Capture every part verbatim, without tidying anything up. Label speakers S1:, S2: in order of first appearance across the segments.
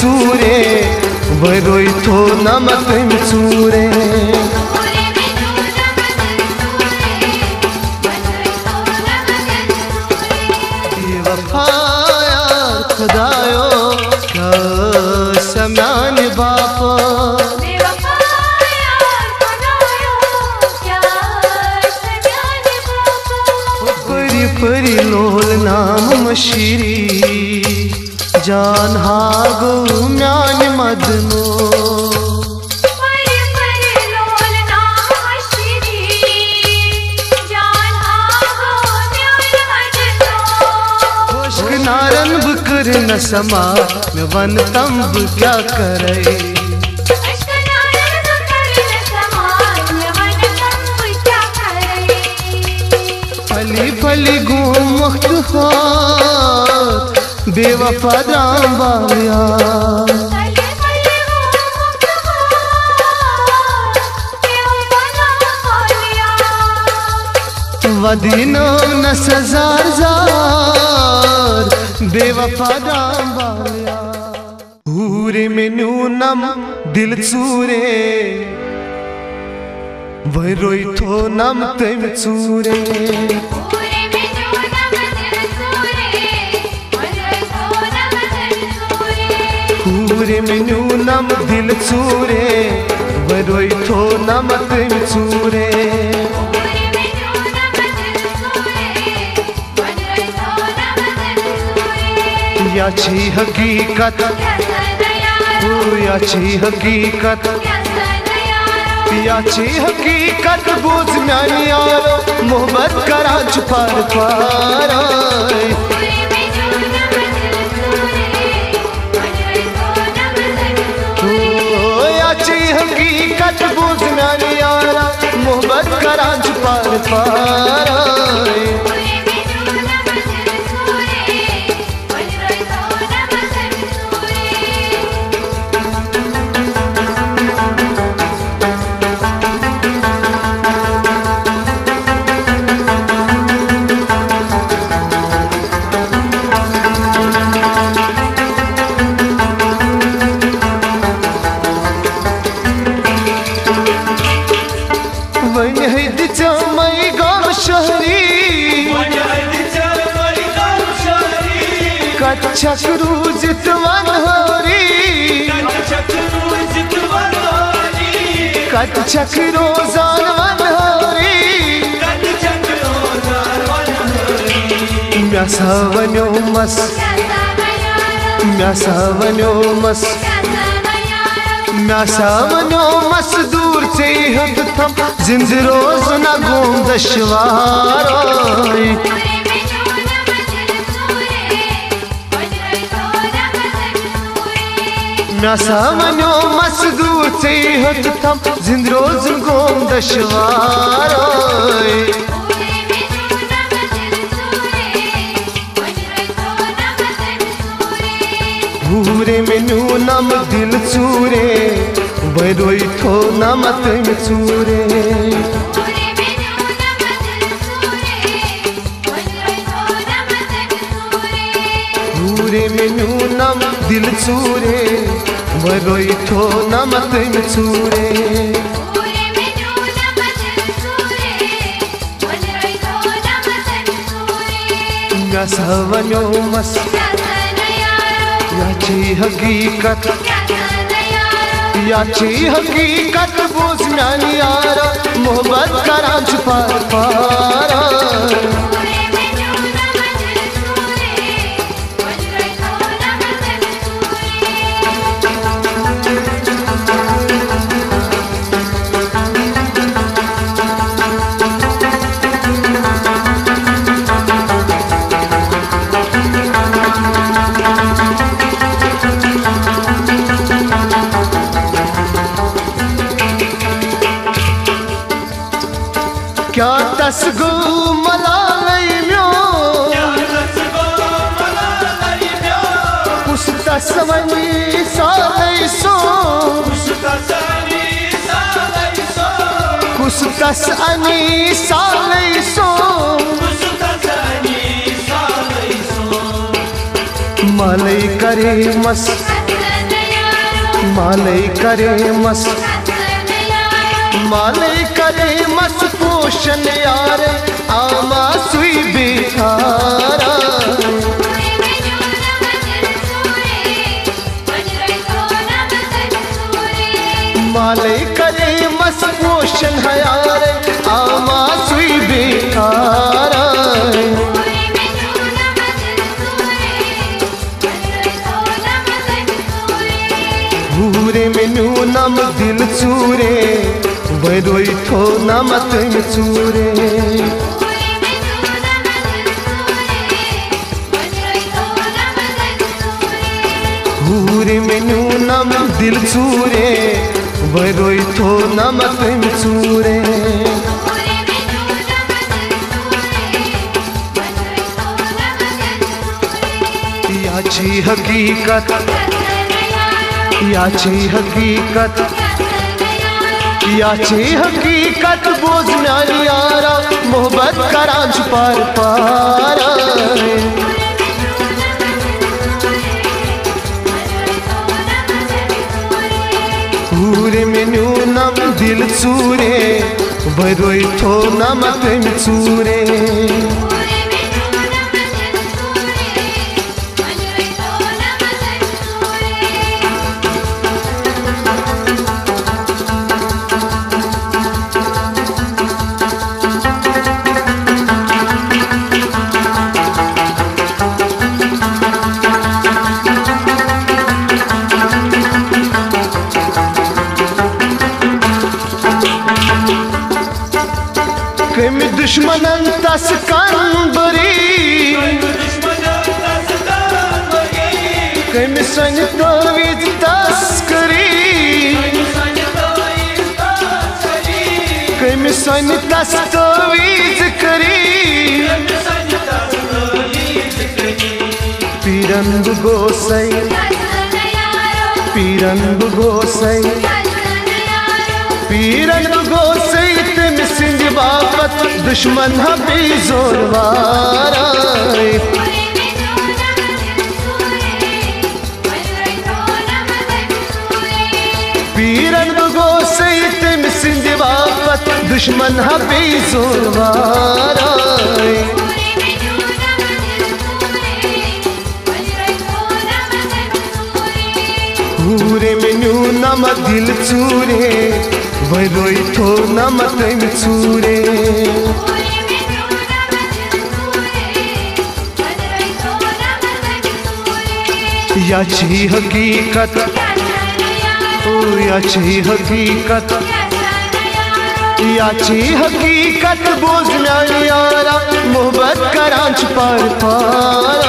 S1: चूरे वरोई थो नमक चूरे वफाया खुदायो क्या सम्यान बाप परी परी लोल नाम मशीरी जान हागो म्यान मदनो नारन बुकर न समा मैं वन तंब क्या करे फली फली गुम मुख्तहार बेवफा दाम वालिया वदीनो न सजार जार बेवफा दाम वालिया पूरे मेनू नम दिल चूरे वरोई थो नम तम चूरे पूरे मेनू नम दिल चूरे वरोई थो नम तम चूरे याची हकीकत याची हकीकत याची हकीकत बूझ म्यानी यारो मोहब्बत करा छुपार पार याची हकीकत बूझ म्यानी यारा मोहब्बत करा छुपार पार कच्छकरू जितवन होरी कच्छक रोजान वन होरी म्यासा वन्यो मस म्यासा वन्यो मस म्यासा वन्यो मस दूर से हद थम जिंद रोज न घूम दशवार म्यासा वन्यो मस दूर से हद थम जिंद रोज घूम दशवार पूरे मेनू नम दिल चूरे वरोई थो नम तम चूरे पूरे मेनू नम दिल चूरे वरोई थो नम तम चूरे म्यासा वन्यो मस याची हकीकत याची हकीकत बूझ म्यानी यारा मोहब्बत करा छुपार पार क्या तसगो मलालई म्यो कुछ तसवनी सालई सो कुछ तसअनी सालई सो मलई करे मस माले करे मस माले करे मस पोषण यार आमा सुई बिहारा माले करे मस पोषण यार आमा सुई बिहारा भूरे मेनू नम दिल चूरे वरोई थो नम तुम चूरे भूरे मेनू नम दिल चूरे वरोई थो नम तुम चूरे याची हकीकत याची हकीकत याची हकीकत बोझना यारा मोहब्बत करांच पार पारा पूरे मेनू नम दिल चूरे वरोई थो नम तुम चूरे कम दुश्मनन तस कंबरी कम सन तवीज तस्करी कम सन तस तवीज करी पीरन गोसाई पीरन गोसाई पीरन गोसाई तुम सिंध बाबत दुश्मन हबी जोरवारा पीरन गोसाई तुम सिंध बाबत दुश्मन हबी जोरवारा पूरे मेनू नम दिल चूरे वरोई थो नम तुम चूरे याची हकीकत ओ याची हकीकत याची हकीकत बोझना यारा मोहब्बत करांच पार पारा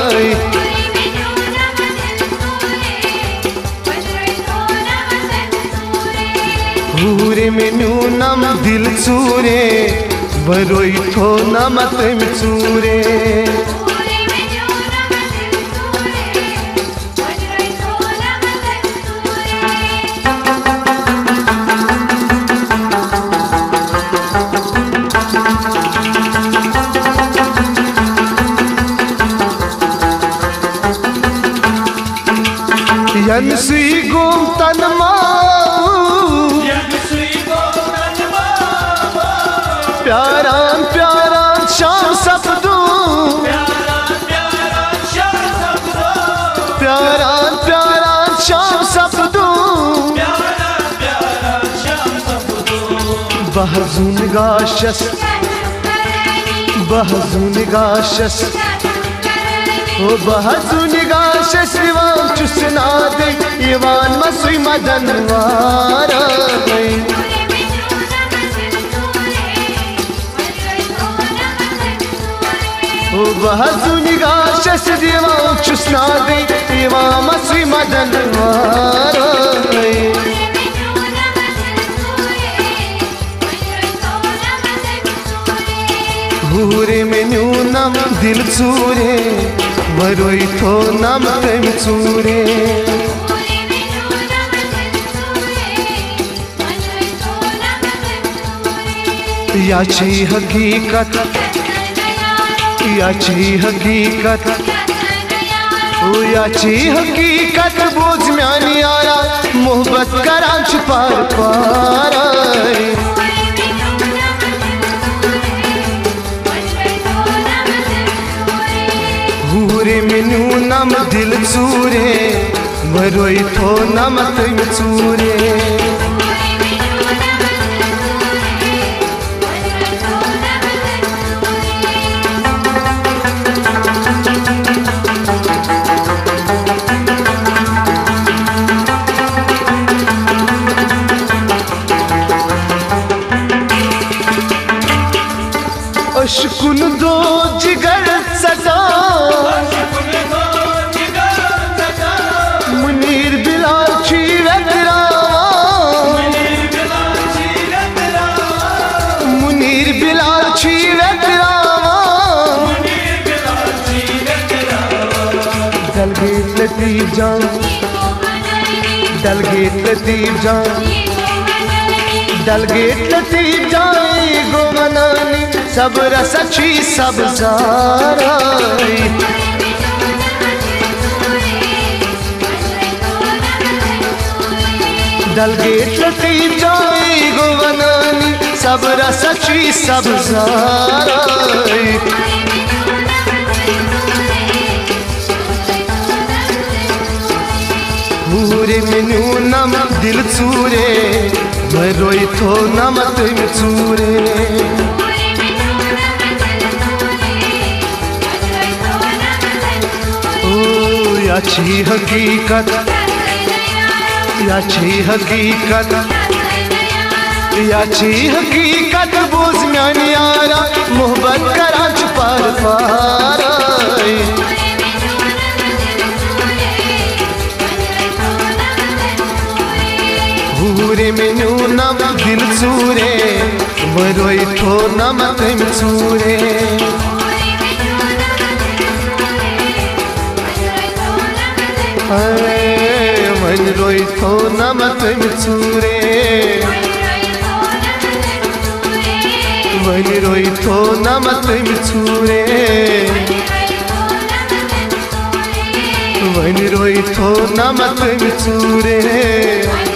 S1: पूरे मेनू नम दिल चूरे वरोई थो नम तुम चूरे यन सुई गोम तन प्यारान प्यारान शाम सपदू प्यारान प्यारान शाम सपदू बहजून गाशस बहजून गाशस ओ बहजून गाशस इवान चुसना दे इवान मसुई मदन वारा ओ बहजून गाशस इवान चुसना दे इवान मसुई मदन वारा भूरे मेनू नम दिल चूरे वरोई थो नम तुम चूरे याची हकीकत याची हकीकत याची हकीकत बोझ म्यानी यारा मोहब्बत करांच पार पार हूरे मिनू नम दिल चूरे भरोई थो नम तुम चूरे अशकुन दो जिगर सजा मुनीर बिलाल चीरत मुनीर बिलाल चीरत दलगेट लतीफ जान दलगेट लतीफ जान दलगेट लतीफ जान गो मनानी सब रसची सब जाराई दलगेट लतीफ जाई गो बनानी सब रसची सब जाराई पूरे मिनू नम दिल चूरे मरोई थो नम तुम चूरे याची हकीकत याची हकीकत याची हकीकत बोझ म्यानी यारा मोहब्बत करांच पार पार हूरे मिनू नम दिल चूरे मरोई थो नम तुम चूरे मन रोई थो नम तुम चूरे मन रोई थो नम तुम चूरे मन रोई थो नम तुम चूरे